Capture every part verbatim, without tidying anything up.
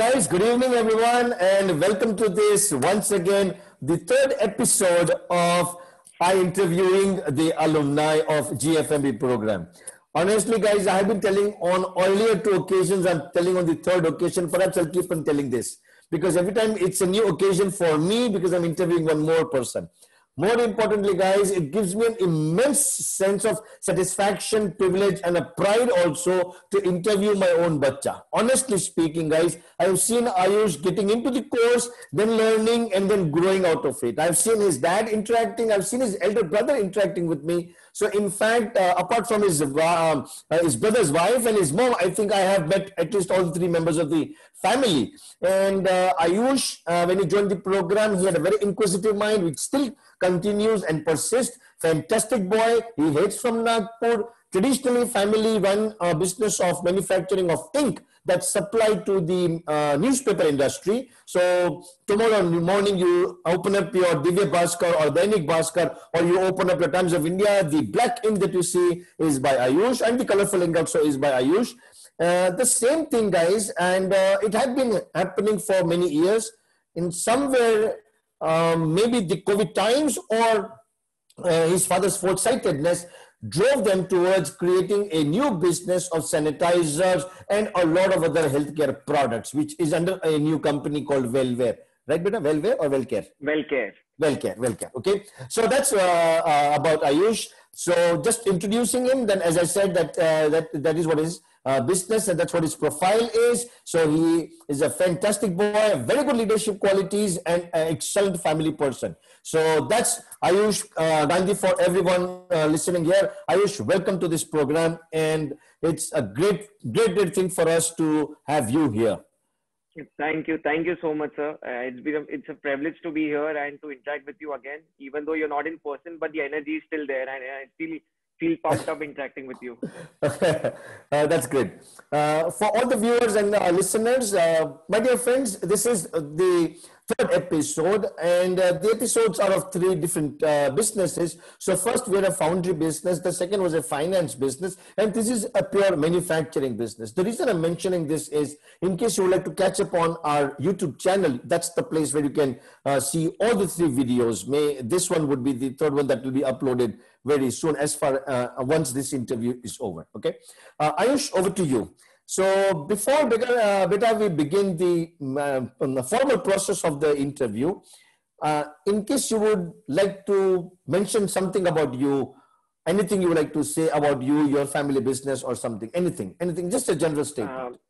guys, good evening everyone, and welcome to this once again, the third episode of I interviewing the alumni of G F M B program. Honestly, guys, I have been telling on earlier two occasions, I'm telling on the third occasion, perhaps I'll keep on telling this because every time it's a new occasion for me because I'm interviewing one more person. More importantly, guys, it gives me an immense sense of satisfaction, privilege, and a pride also to interview my own bacha. Honestly speaking, guys, I've seen Ayush getting into the course, then learning, and then growing out of it. I've seen his dad interacting. I've seen his elder brother interacting with me. So, in fact, uh, apart from his uh, uh, his brother's wife and his mom, I think I have met at least all three members of the family. And uh, Ayush, uh, when he joined the program, he had a very inquisitive mind, which still continues and persists. Fantastic boy. He hails from Nagpur. Traditionally, family run a business of manufacturing of ink that's supplied to the uh, newspaper industry. So tomorrow morning, you open up your Divya Bhaskar or Dainik Bhaskar, or you open up your Times of India. The black ink that you see is by Ayush, and the colorful ink also is by Ayush. Uh, the same thing, guys, and uh, it had been happening for many years. In somewhere, um, maybe the COVID times or uh, his father's foresightedness drove them towards creating a new business of sanitizers and a lot of other healthcare products, which is under a new company called Wellware. Right, beta? Wellware or Wellcare? Wellcare. Wellcare, Wellcare. Okay. So that's uh, uh, about Ayush. So just introducing him, then as I said, that uh, that that is what his uh, business and that's what his profile is. So he is a fantastic boy, very good leadership qualities, and an excellent family person. So that's Ayush uh, Gandhi for everyone uh, listening here. Ayush, welcome to this program, and it's a great, great, great thing for us to have you here. Thank you. Thank you so much, sir. Uh, it's been a, it's a privilege to be here and to interact with you again, even though you're not in person, but the energy is still there, and I still feel pumped up interacting with you. uh, that's great. Uh, for all the viewers and uh, listeners, uh, my dear friends, this is the third episode, and uh, the episodes are of three different uh, businesses. So first we had a foundry business, the second was a finance business, and this is a pure manufacturing business. The reason I'm mentioning this is in case you would like to catch up on our YouTube channel, that's the place where you can uh, see all the three videos. May this one would be the third one that will be uploaded very soon as far uh, once this interview is over. Okay, uh, Ayush, over to you. So before uh, beta, we begin the, uh, the formal process of the interview, uh, in case you would like to mention something about you, anything you would like to say about you, your family business or something, anything, anything, just a general statement. Um,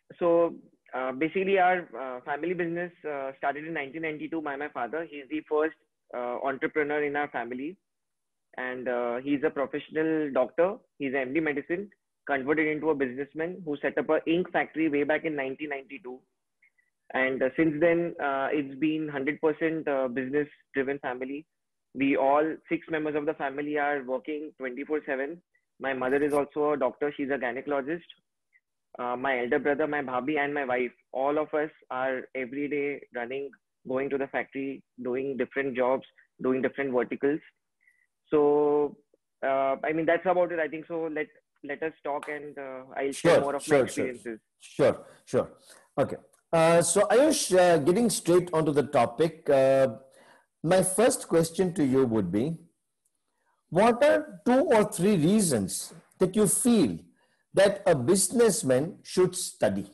so uh, basically our uh, family business uh, started in nineteen ninety-two by my father. He's the first uh, entrepreneur in our family, and uh, he's a professional doctor. He's an M D medicine, converted into a businessman who set up an ink factory way back in nineteen ninety-two. And uh, since then, uh, it's been one hundred percent uh, business driven family. We all six members of the family are working twenty-four seven. My mother is also a doctor. She's a gynecologist. Uh, my elder brother, my bhabhi, and my wife, all of us are every day running, going to the factory, doing different jobs, doing different verticals. So, uh, I mean, that's about it. I think so. Let let us talk, and uh, I'll sure, share more of sure, my experiences. Sure, sure, sure. Okay. Uh, so Ayush, uh, getting straight onto the topic, uh, my first question to you would be, what are two or three reasons that you feel that a businessman should study?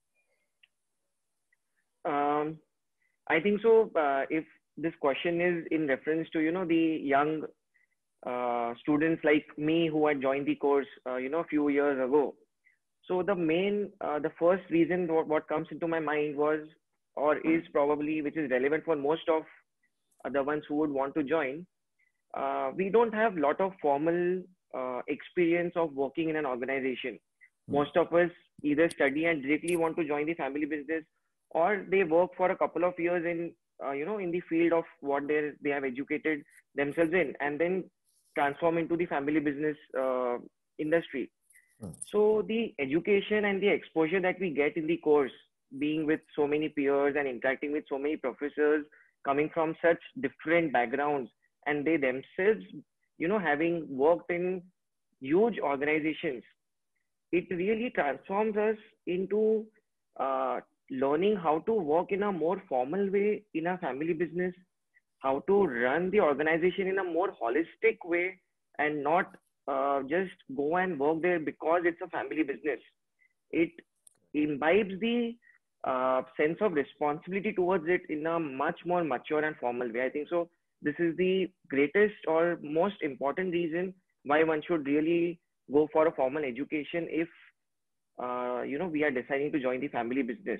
Um, I think so. Uh, if this question is in reference to, you know, the young uh, students like me who had joined the course, uh, you know, a few years ago. So the main, uh, the first reason what, what comes into my mind was, or is probably, which is relevant for most of the ones who would want to join. Uh, we don't have a lot of formal uh, experience of working in an organization. Most of us either study and directly want to join the family business, or they work for a couple of years in, uh, you know, in the field of what they they have educated themselves in, and then transform into the family business uh, industry. So the education and the exposure that we get in the course, being with so many peers and interacting with so many professors coming from such different backgrounds, and they themselves, you know, having worked in huge organizations, it really transforms us into, uh, learning how to work in a more formal way in a family business, how to run the organization in a more holistic way, and not uh, just go and work there because it's a family business. It imbibes the uh, sense of responsibility towards it in a much more mature and formal way. I think so. This is the greatest or most important reason why one should really go for a formal education if uh, you know we are deciding to join the family business.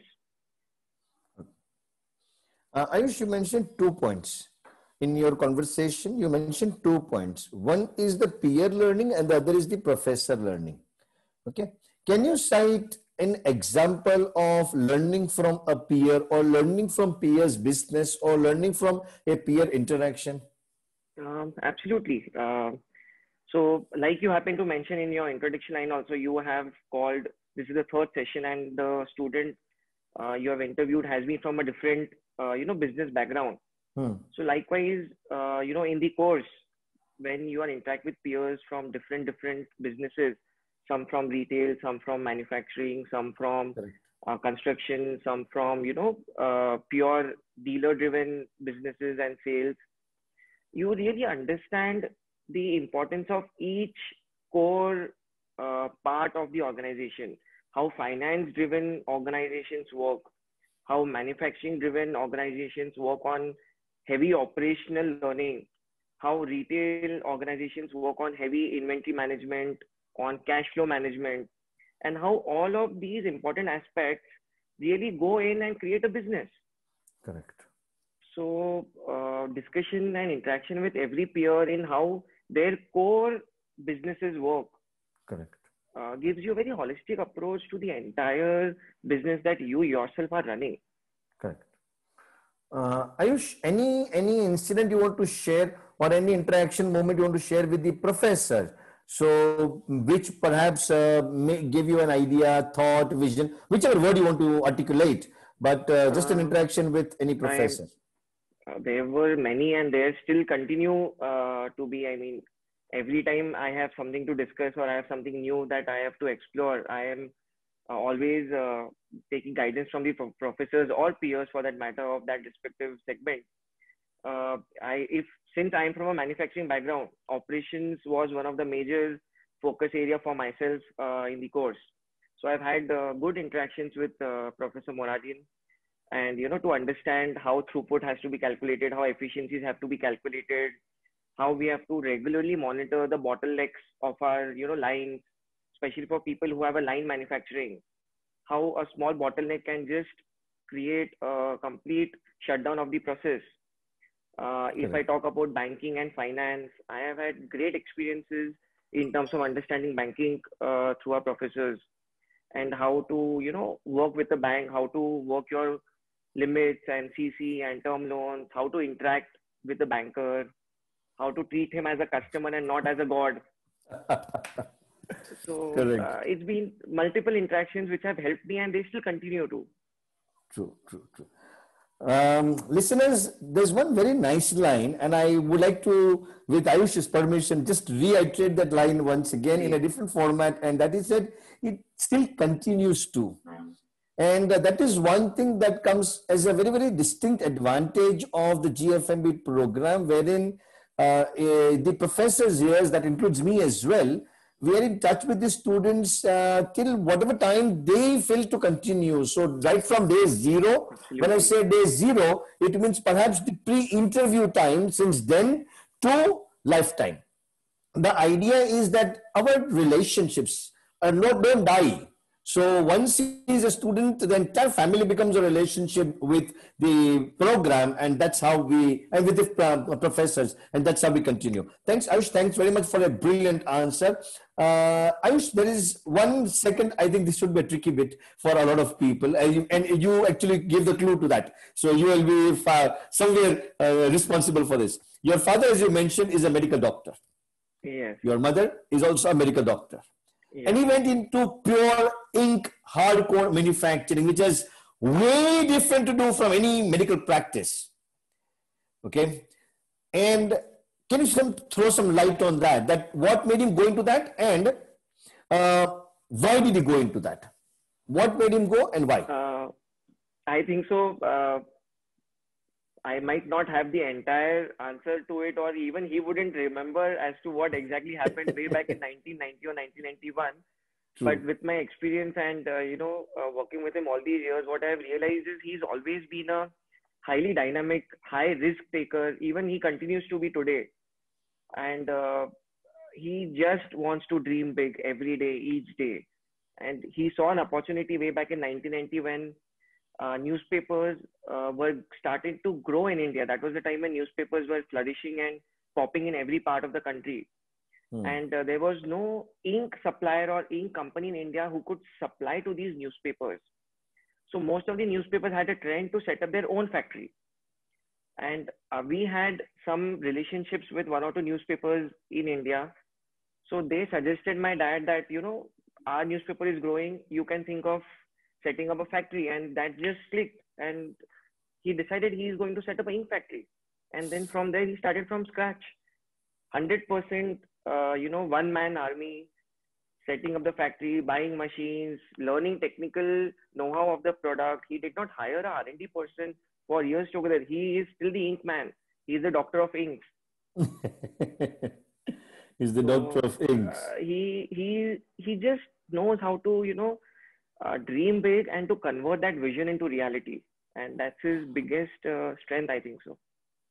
Uh, Ayush, you mentioned two points. In your conversation, you mentioned two points. One is the peer learning and the other is the professor learning. Okay. Can you cite an example of learning from a peer or learning from peers business or learning from a peer interaction? Um, absolutely. Uh, so, like you happen to mention in your introduction line, also you have called. This is the third session, and the student uh, you have interviewed has been from a different, uh, you know, business background. Hmm. So, likewise, uh, you know, in the course, when you are interact with peers from different different businesses, some from retail, some from manufacturing, some from uh, construction, some from you know uh, pure dealer driven businesses and sales, you really understand the importance of each core uh, part of the organization, how finance driven organizations work, how manufacturing driven organizations work on heavy operational learning, how retail organizations work on heavy inventory management, on cash flow management, and how all of these important aspects really go in and create a business. Correct. So uh, discussion and interaction with every peer in how their core businesses work. Correct. Uh, gives you a very holistic approach to the entire business that you yourself are running. Correct. Uh, Ayush, any any incident you want to share or any interaction moment you want to share with the professor? So, which perhaps uh, may give you an idea, thought, vision, whichever word you want to articulate, but uh, just an Uh, interaction with any professor. I, uh, there were many, and there still continue uh, to be. I mean, every time I have something to discuss or I have something new that I have to explore, I am uh, always uh, taking guidance from the pro- professors or peers, for that matter, of that respective segment. Uh, I if since I'm from a manufacturing background, operations was one of the major focus area for myself uh, in the course. So I've had uh, good interactions with uh, Professor Moradian, and you know to understand how throughput has to be calculated, how efficiencies have to be calculated, how we have to regularly monitor the bottlenecks of our you know lines, especially for people who have a line manufacturing, how a small bottleneck can just create a complete shutdown of the process. Uh, if I talk about banking and finance, I have had great experiences in terms of understanding banking uh, through our professors, and how to you know work with the bank, how to work your limits and C C and term loans, how to interact with the banker, how to treat him as a customer and not as a god. So uh, it's been multiple interactions which have helped me, and they still continue to. True, true, true. Um, listeners, there's one very nice line, and I would like to, with Ayush's permission, just reiterate that line once again in a different format, and that is that it still continues to. And uh, that is one thing that comes as a very, very distinct advantage of the G F M B program, wherein uh, uh, the professors here, that includes me as well, we are in touch with the students uh, till whatever time they feel to continue. So right from day zero, Absolutely. When I say day zero, it means perhaps the pre-interview time since then to lifetime. The idea is that our relationships are not, don't die. So once he is a student, the entire family becomes a relationship with the program, and that's how we, and with the uh, professors, and that's how we continue. Thanks, Ayush. Thanks very much for a brilliant answer. Uh, Ayush, there is one second, I think this should be a tricky bit for a lot of people, and you, and you actually gave the clue to that. So you will be far, somewhere uh, responsible for this. Your father, as you mentioned, is a medical doctor. Yes. Your mother is also a medical doctor. Yeah. And he went into pure ink hardcore manufacturing, which is way different to do from any medical practice. Okay. And can you some, throw some light on that? That what made him go into that, and uh, why did he go into that? What made him go and why? Uh, I think so. Uh, I might not have the entire answer to it, or even he wouldn't remember as to what exactly happened way back in nineteen ninety or nineteen ninety-one. But True. with my experience and uh, you know uh, working with him all these years, what I've realized is he's always been a highly dynamic, high risk taker. Even he continues to be today, and uh, he just wants to dream big every day, each day. And he saw an opportunity way back in nineteen ninety when uh, newspapers uh, were starting to grow in India. That was the time when newspapers were flourishing and popping in every part of the country. Hmm. And uh, there was no ink supplier or ink company in India who could supply to these newspapers. So most of the newspapers had a trend to set up their own factory. And uh, we had some relationships with one or two newspapers in India. So they suggested my dad that, you know, our newspaper is growing. You can think of setting up a factory. And that just clicked. And he decided he is going to set up an ink factory. And then from there, he started from scratch. one hundred percent, uh, you know, one man army, setting up the factory, buying machines, learning technical know-how of the product. He did not hire a R and D person for years together. He is still the ink man. He is the doctor of inks. He's the doctor So of inks. uh, he he he just knows how to you know uh, dream big and to convert that vision into reality, and that's his biggest uh, strength, I think so.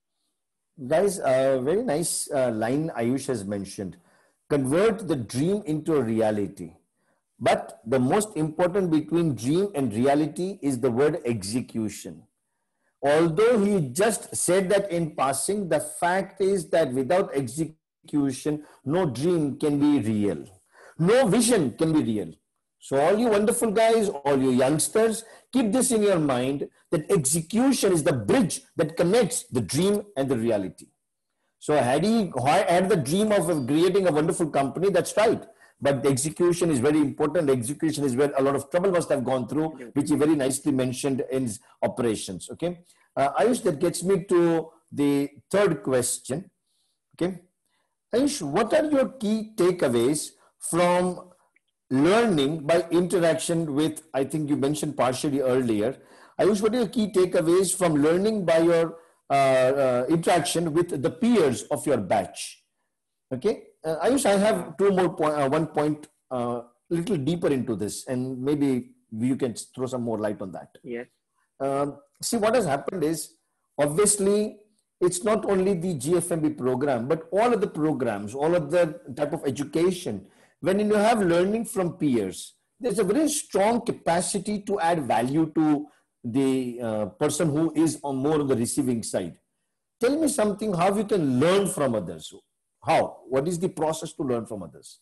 Guys, a very nice uh, line Ayush has mentioned. Convert the dream into a reality. But the most important between dream and reality is the word execution. Although he just said that in passing, the fact is that without execution, no dream can be real. No vision can be real. So, all you wonderful guys, all you youngsters, keep this in your mind that execution is the bridge that connects the dream and the reality. So had he had the dream of creating a wonderful company, that's right. But the execution is very important. The execution is where a lot of trouble must have gone through, which he Absolutely. very nicely mentioned in his operations. Okay. Uh, Ayush, that gets me to the third question. Okay. Ayush, what are your key takeaways from learning by interaction with, I think you mentioned partially earlier. Ayush, what are your key takeaways from learning by your uh, uh, interaction with the peers of your batch? Okay. Uh, Ayush, I Uh, have two more point, uh, one point a uh, little deeper into this, and maybe you can throw some more light on that. yes. Um, see, what has happened is obviously it's not only the G F M B program, but all of the programs, all of the type of education. When you have learning from peers, there's a very strong capacity to add value to the uh, person who is on more on the receiving side. Tell me something how you can learn from others. How? What is the process to learn from others?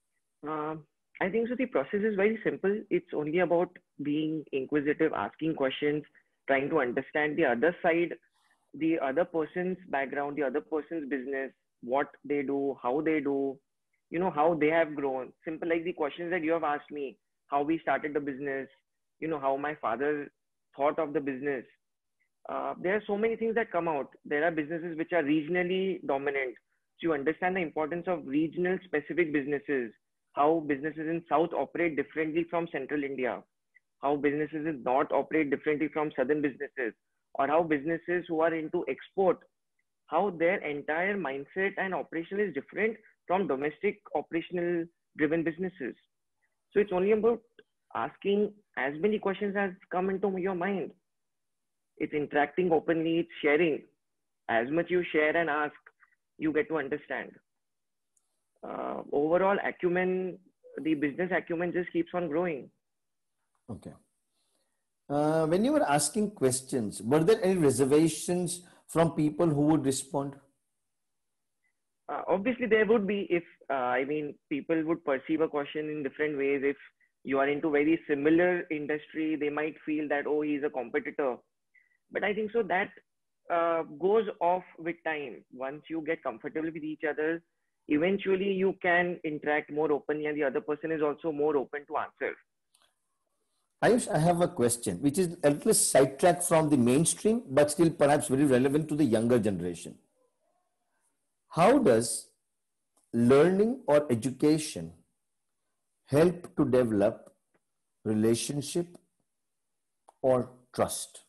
Um, I think so. The process is very simple. It's only about being inquisitive, asking questions, trying to understand the other side, the other person's background, the other person's business, what they do, how they do, you know, how they have grown. Simple like the questions that you have asked me, how we started the business, you know, how my father thought of the business. Uh, there are so many things that come out. There are businesses which are regionally dominant. So you understand the importance of regional specific businesses, how businesses in South operate differently from Central India, how businesses in North operate differently from Southern businesses, or how businesses who are into export, how their entire mindset and operation is different from domestic operational driven businesses. So it's only about asking as many questions as come into your mind. It's interacting openly, it's sharing. As much you share and ask, you get to understand. Uh, overall acumen, the business acumen just keeps on growing. Okay. Uh, when you were asking questions, were there any reservations from people who would respond? Uh, obviously, there would be if, uh, I mean, people would perceive a question in different ways. If you are into very similar industry, they might feel that, oh, he's a competitor. But I think so that uh, goes off with time. Once you get comfortable with each other, eventually you can interact more openly and the other person is also more open to answer. Ayush, I have a question, which is a little sidetracked from the mainstream, but still perhaps very relevant to the younger generation. How does learning or education help to develop relationship or trust?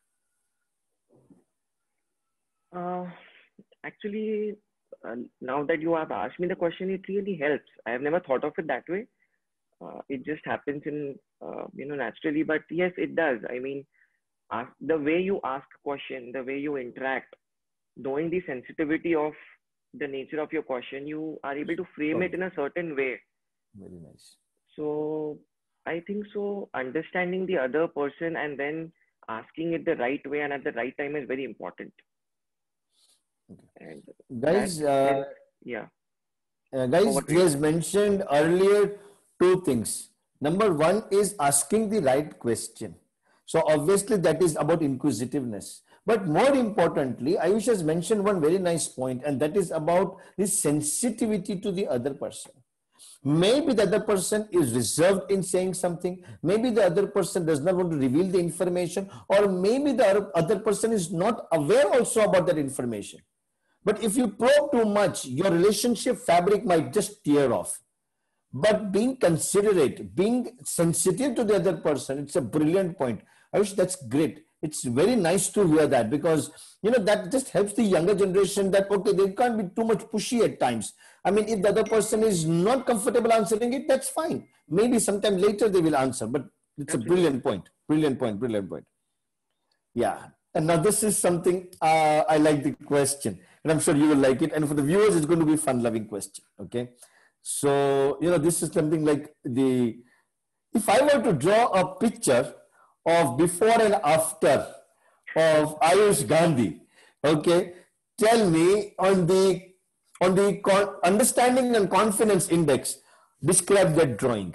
Uh, Actually, uh, now that you have asked me the question, it really helps. I have never thought of it that way. Uh, it just happens in, uh, you know, naturally. But yes, it does. I mean, ask, the way you ask question, the way you interact, knowing the sensitivity of the nature of your question, you are able to frame it in a certain way. Very nice. So I think so. Understanding the other person and then asking it the right way and at the right time is very important. Okay. And Guys, that uh, helps. Yeah. uh, guys, Over to he you. has mentioned earlier two things. Number one is asking the right question. So obviously that is about inquisitiveness. But more importantly, Ayush has mentioned one very nice point, and that is about the sensitivity to the other person. Maybe the other person is reserved in saying something. Maybe the other person does not want to reveal the information, or maybe the other person is not aware also about that information. But if you probe too much, your relationship fabric might just tear off. But being considerate, being sensitive to the other person, it's a brilliant point. I wish that's great. It's very nice to hear that, because you know that just helps the younger generation that okay, they can't be too much pushy at times. I mean, if the other person is not comfortable answering it, that's fine. Maybe sometime later they will answer. But it's a Absolutely. brilliant point. Brilliant point. Brilliant point. Yeah. And now this is something uh, I like the question, and I'm sure you will like it. And for the viewers, it's going to be a fun-loving question. Okay. So, you know, this is something like the, if I were to draw a picture of before and after of Ayush Gandhi, okay, tell me on the, on the con- understanding and confidence index, describe that drawing.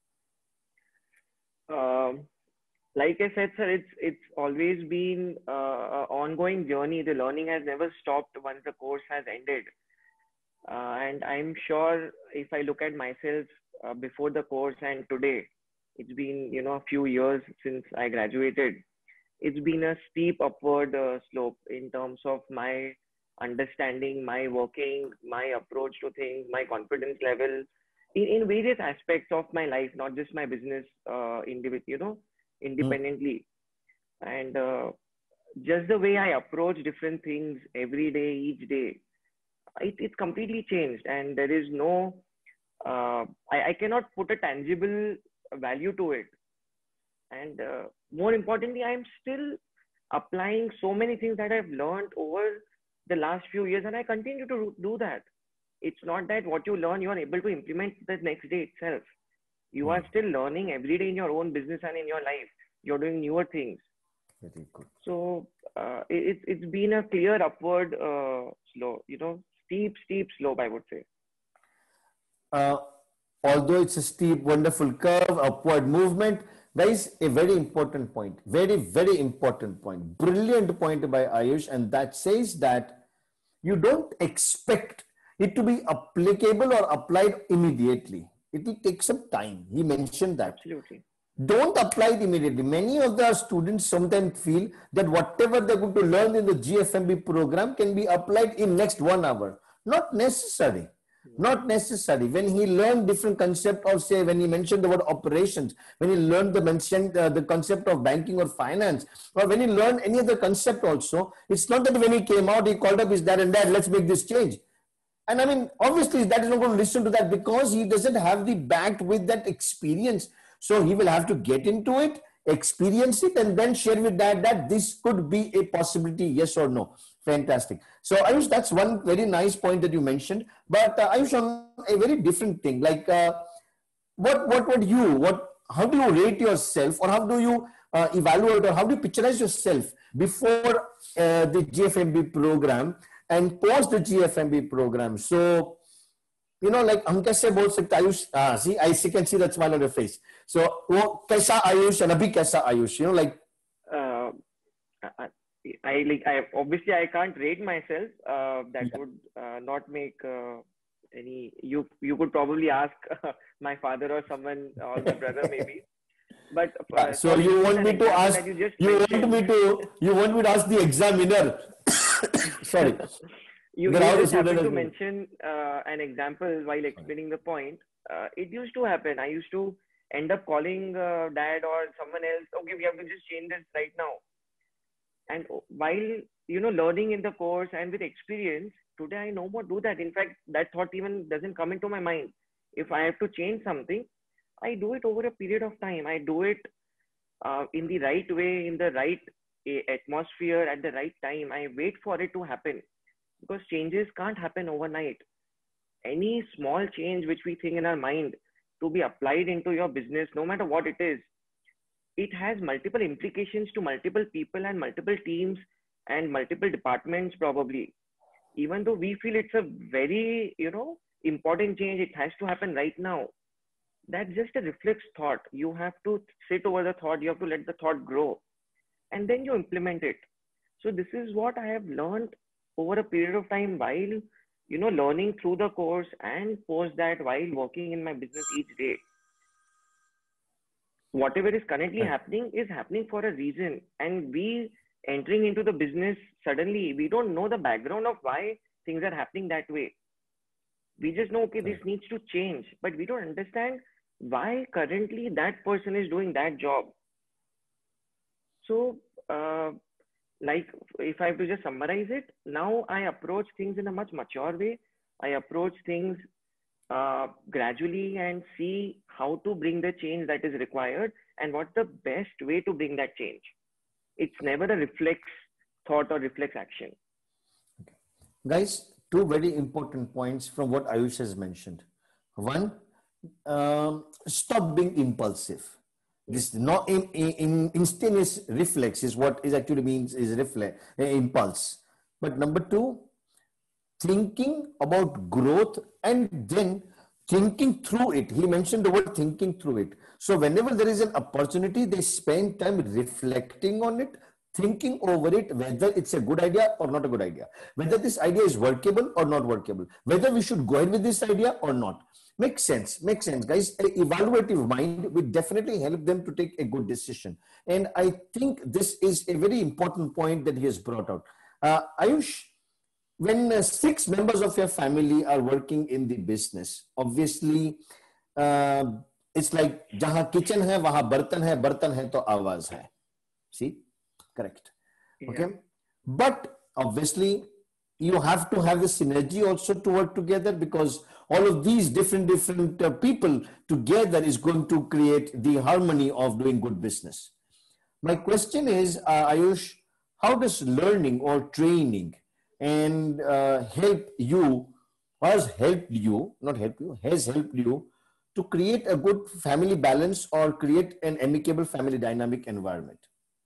Um, like I said, sir, it's it's always been uh, an ongoing journey. The learning has never stopped once the course has ended. Uh, and I'm sure if I look at myself uh, before the course and today, it's been, you know, a few years since I graduated. It's been a steep upward uh, slope in terms of my understanding, my working, my approach to things, my confidence level in, in various aspects of my life, not just my business, uh, individ- you know, Hmm. independently. And uh, just the way I approach different things every day, each day, it, it's completely changed. And there is no, uh, I, I cannot put a tangible value to it. And uh, more importantly, I'm still applying so many things that I've learned over the last few years, and I continue to do that. It's not that what you learn, you are able to implement the next day itself. You Hmm. are still learning every day in your own business and in your life. You're doing newer things. Very good. So uh, it, it's been a clear upward uh, slope, you know, steep, steep slope, I would say. Uh, although it's a steep, wonderful curve, upward movement, there is a very important point. Very, very important point. Brilliant point by Ayush, and that says that you don't expect it to be applicable or applied immediately. It will take some time. He mentioned that. Absolutely. Don't apply it immediately. Many of the students sometimes feel that whatever they're going to learn in the G F M B program can be applied in next one hour. Not necessary. Not necessary. When he learned different concept of, say, when he mentioned the word operations, when he learned the mentioned uh, the concept of banking or finance, or when he learned any other concept also, it's not that when he came out, he called up his dad and dad, let's make this change. And I mean, obviously, that is not going to listen to that because he doesn't have the back with that experience. So he will have to get into it, experience it, and then share with that that this could be a possibility, yes or no. Fantastic. So Ayush, that's one very nice point that you mentioned. But uh, Ayush, on a very different thing, like uh, what what would you what how do you rate yourself, or how do you uh, evaluate, or how do you picturize yourself before uh, the G F M B program and post the G F M B program? So you know, like हम कैसे बोल सकते Ayush, ah, see, I see, can see that smile on your face. So वो कैसा Ayush and अभी कैसा Ayush, you know, like Uh, I, I like I obviously I can't rate myself. Uh, that yeah. would uh, not make uh, any. You you could probably ask uh, my father or someone or my brother maybe. But Yeah, uh, so for you instance, want an me to example ask, that you just you want mentioned, me to, you want me to ask the examiner, sorry, you that you how the just student happened has to been. mention uh, an example while explaining the point. Uh, it used to happen. I used to end up calling uh, dad or someone else, okay, we have to just change this right now. And while, you know, learning in the course and with experience, today I no more do that. In fact, that thought even doesn't come into my mind. If I have to change something, I do it over a period of time. I do it uh, in the right way, in the right atmosphere, at the right time. I wait for it to happen, because changes can't happen overnight. Any small change which we think in our mind to be applied into your business, no matter what it is, it has multiple implications to multiple people and multiple teams and multiple departments probably. Even though we feel it's a very, you know, important change, it has to happen right now. That's just a reflex thought. You have to sit over the thought. You have to let the thought grow, and then you implement it. So this is what I have learned over a period of time while, you know, learning through the course, and post that while working in my business each day. Whatever is currently happening is happening for a reason. And we entering into the business suddenly, we don't know the background of why things are happening that way. We just know, okay, this needs to change, but we don't understand why currently that person is doing that job. So, uh, like, if I have to just summarize it, now I approach things in a much mature way. I approach things uh, gradually and see how to bring the change that is required and what's the best way to bring that change. It's never a reflex thought or reflex action. Okay. Guys, two very important points from what Ayush has mentioned. One, um, stop being impulsive. This not in, in, in instantaneous reflex is what is actually means is reflex, uh, impulse. But number two, thinking about growth and then thinking through it. He mentioned the word thinking through it. So whenever there is an opportunity, they spend time reflecting on it, thinking over it, whether it's a good idea or not a good idea, whether this idea is workable or not workable, whether we should go ahead with this idea or not. Makes sense, makes sense, guys. An evaluative mind will definitely help them to take a good decision. And I think this is a very important point that he has brought out. Uh, Ayush, when uh, six members of your family are working in the business, obviously, uh, it's like, jahan kitchen hai, wahan bartan hai, bartan hai to awaaz hai. See? Correct. Okay. Yeah. But obviously, you have to have the synergy also to work together, because all of these different, different uh, people together is going to create the harmony of doing good business. My question is, uh, Ayush, how does learning or training and uh, help you, has helped you, not help you, has helped you to create a good family balance or create an amicable family dynamic environment?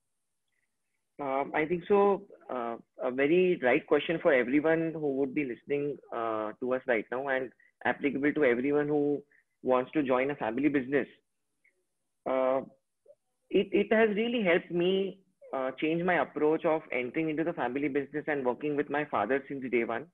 Um, I think so. Uh, a very right question for everyone who would be listening uh, to us right now, and applicable to everyone who wants to join a family business. Uh, it, it has really helped me uh, change my approach of entering into the family business and working with my father since day one.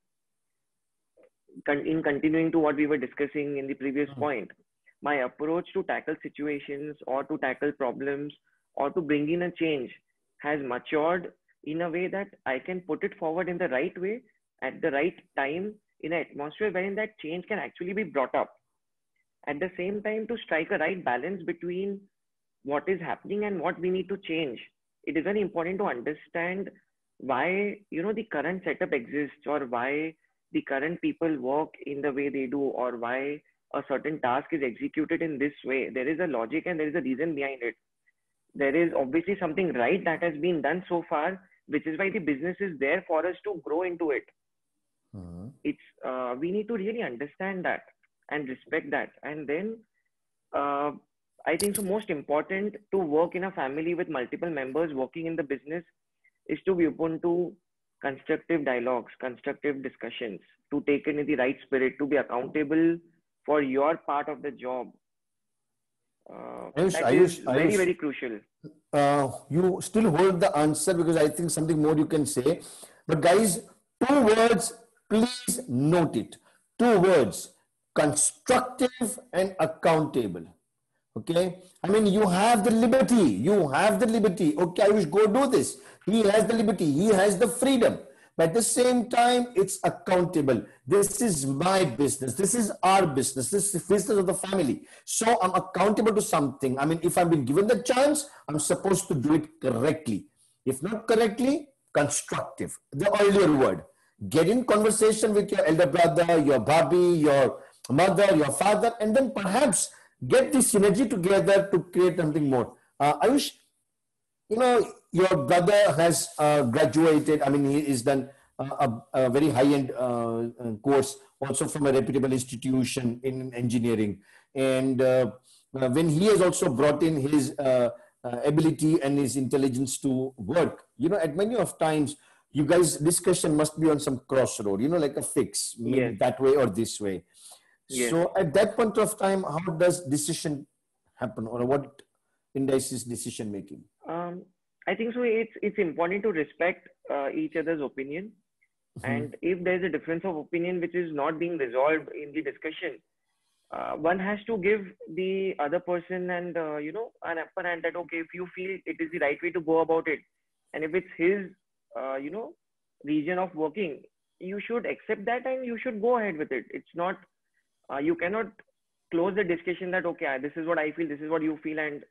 Con in continuing to what we were discussing in the previous mm-hmm. point, my approach to tackle situations or to tackle problems or to bring in a change has matured in a way that I can put it forward in the right way at the right time in an atmosphere wherein that change can actually be brought up. At the same time, to strike a right balance between what is happening and what we need to change. It is very important to understand why, you know, the current setup exists, or why the current people work in the way they do, or why a certain task is executed in this way. There is a logic and there is a reason behind it. There is obviously something right that has been done so far, which is why the business is there for us to grow into it. Mm-hmm. It's uh, we need to really understand that and respect that. And then uh, I think so most important to work in a family with multiple members working in the business is to be open to constructive dialogues, constructive discussions, to take it in the right spirit, to be accountable for your part of the job. Uh, Ayush, that Ayush, is very, Ayush, very crucial. Uh, you still hold the answer, because I think something more you can say. But guys, two words, please note it. Two words, constructive and accountable. Okay. I mean, you have the liberty. You have the liberty. Okay, Ayush, go do this. He has the liberty. He has the freedom. But at the same time, it's accountable. This is my business. This is our business. This is the business of the family. So I'm accountable to something. I mean, if I've been given the chance, I'm supposed to do it correctly. If not correctly, constructive. The earlier word. Get in conversation with your elder brother, your bhabhi, your mother, your father, and then perhaps get the synergy together to create something more. Uh, Ayush, you know, your brother has uh, graduated. I mean, he is done a, a, a very high-end uh, uh, course, also from a reputable institution in engineering. And uh, uh, when he has also brought in his uh, uh, ability and his intelligence to work, you know, at many of times, you guys' discussion must be on some crossroad, you know, like a fix, maybe Yes, that way or this way. yes. So at that point of time, how does decision happen, or what indices decision making? Um, I think so. It's it's important to respect uh, each other's opinion, Mhm. and if there's a difference of opinion which is not being resolved in the discussion, uh, one has to give the other person and uh, you know an upper hand that okay, if you feel it is the right way to go about it, and if it's his uh, you know region of working, you should accept that and you should go ahead with it. It's not uh, you cannot close the discussion that okay, this is what I feel, this is what you feel, and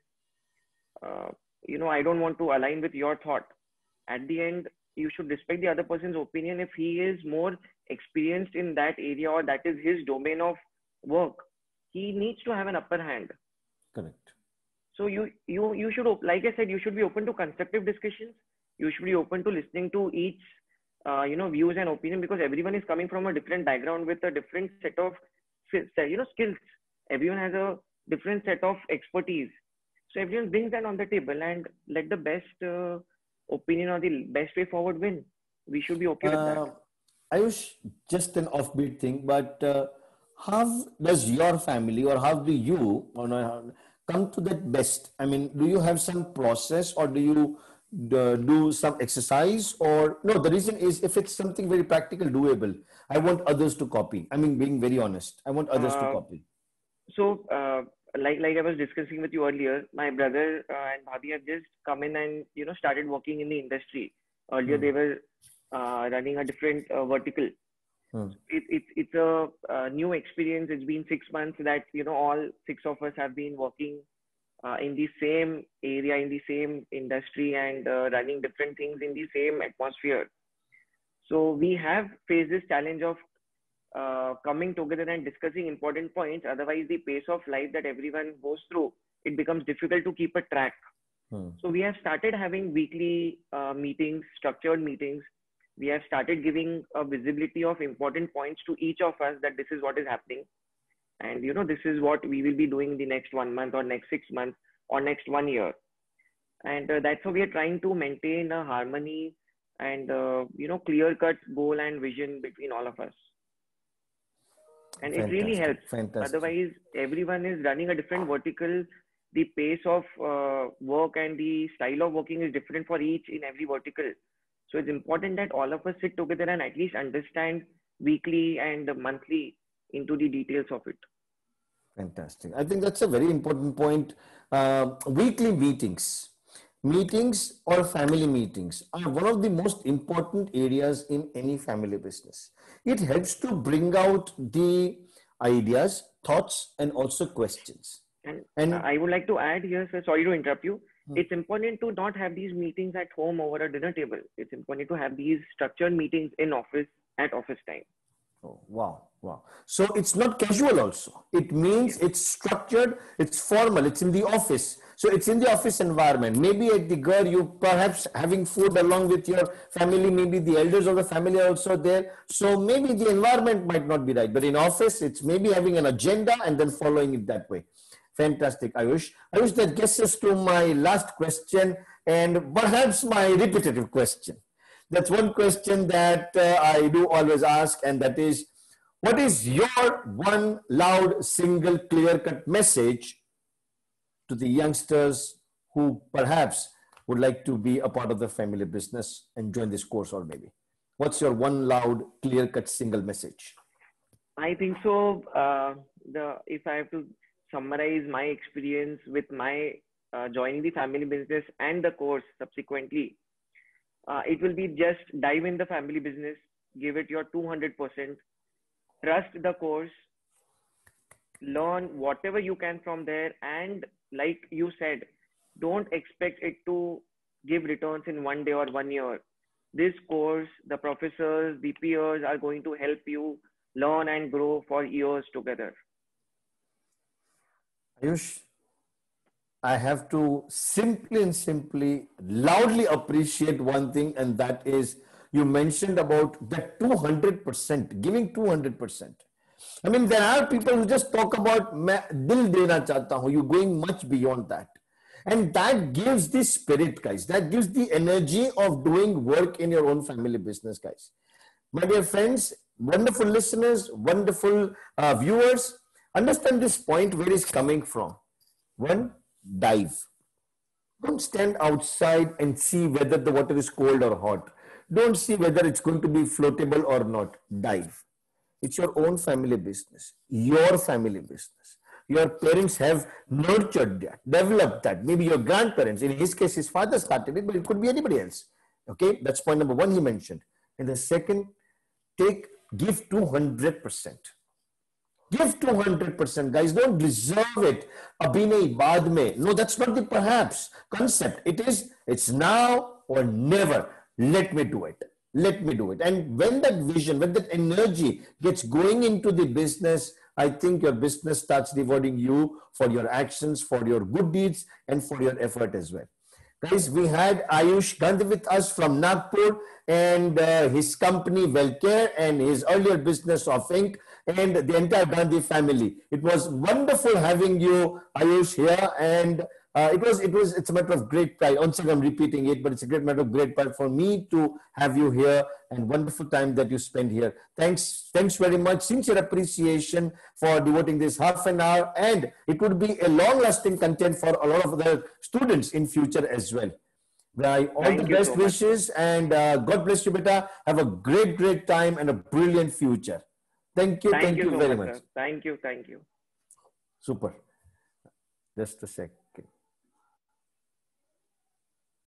uh, you know I don't want to align with your thought. At the end, you should respect the other person's opinion. If he is more experienced in that area or that is his domain of work, he needs to have an upper hand. Correct. So you you you should, like I said, you should be open to constructive discussions. You should be open to listening to each uh, you know views and opinion, because everyone is coming from a different background with a different set of you know skills. Everyone has a different set of expertise. So everyone brings that on the table and let the best uh, opinion or the best way forward win. We should be okay with that. Uh, Ayush, just an offbeat thing, but uh, how does your family, or how do you, or no, come to that best? I mean, do you have some process, or do you uh, do some exercise? Or no, the reason is, if it's something very practical, doable, I want others to copy. I mean, being very honest, I want others to Uh, copy. so, uh, like like I was discussing with you earlier, my brother uh, and Bhabhi have just come in and you know started working in the industry. Earlier, Hmm. they were uh, running a different uh, vertical. Hmm. It, it, it's a, a new experience. It's been six months that you know all six of us have been working uh, in the same area, in the same industry, and uh, running different things in the same atmosphere. So we have faced this challenge of uh, coming together and discussing important points. Otherwise, the pace of life that everyone goes through, it becomes difficult to keep a track. Hmm. So we have started having weekly uh, meetings, structured meetings. We have started giving a visibility of important points to each of us that this is what is happening, and you know this is what we will be doing in the next one month or next six months or next one year. And uh, that's how we are trying to maintain a harmony and uh, you know clear cut goal and vision between all of us, and it really Fantastic, helps. fantastic. Otherwise, everyone is running a different vertical. The pace of uh, work and the style of working is different for each in every vertical. So it's important that all of us sit together and at least understand weekly and monthly into the details of it. Fantastic. I think that's a very important point. Uh, weekly meetings, meetings or family meetings are one of the most important areas in any family business. It helps to bring out the ideas, thoughts, and also questions. And uh, And I would like to add here, sir, sorry to interrupt you. It's important to not have these meetings at home over a dinner table. It's important to have these structured meetings in office at office time. oh, wow, wow. So it's not casual also. It means Yes. it's structured, it's formal, it's in the office. So it's in the office environment. Maybe at the girl, you perhaps having food along with your family, maybe the elders of the family are also there. So maybe the environment might not be right. But in office, it's maybe having an agenda and then following it that way. Fantastic, Ayush. Ayush, that gets us to my last question and perhaps my repetitive question. That's one question that uh, I do always ask, and that is, what is your one loud, single, clear cut message to the youngsters who perhaps would like to be a part of the family business and join this course, or maybe? What's your one loud, clear cut, single message? I think so. Uh, the if I have to summarize my experience with my uh, joining the family business and the course subsequently, Uh, it will be just dive in the family business, give it your two hundred percent, trust the course, learn whatever you can from there, and like you said, don't expect it to give returns in one day or one year. This course, the professors, the peers are going to help you learn and grow for years together. Ayush, I have to simply and simply loudly appreciate one thing, and that is you mentioned about that two hundred percent, giving two hundred percent. I mean, there are people who just talk about "Main dil dena chahta hu," you're going much beyond that. And that gives the spirit, guys. That gives the energy of doing work in your own family business, guys. My dear friends, wonderful listeners, wonderful uh, viewers, understand this point where it's coming from. One, dive. Don't stand outside and see whether the water is cold or hot. Don't see whether it's going to be floatable or not. Dive. It's your own family business, your family business. Your parents have nurtured that, developed that. Maybe your grandparents, in his case, his father started it, but it could be anybody else. Okay, that's point number one he mentioned. And the second, take, give two hundred percent. Give two hundred percent, guys. Don't reserve it. Abhi nahi, baad mein. No, that's not the perhaps concept. It is, it's now or never. Let me do it. Let me do it. And when that vision, when that energy gets going into the business, I think your business starts rewarding you for your actions, for your good deeds, and for your effort as well. Guys, we had Ayush Gandhi with us from Nagpur, and uh, his company Wellcare, and his earlier business of Inc, and the entire Gandhi family. It was wonderful having you, Ayush, here, and uh, it was, it was, it's a matter of great pride. Once again, I'm repeating it, but it's a great matter of great pride for me to have you here, and wonderful time that you spend here. Thanks, thanks very much. Sincere appreciation for devoting this half an hour, and it would be a long-lasting content for a lot of other students in future as well. Right. All Thank the you best so much. wishes, and uh, God bless you, beta. Have a great, great time and a brilliant future. Thank you. Thank Thank you you so very much, much. sir. Thank you. Thank you. Super. Just a sec.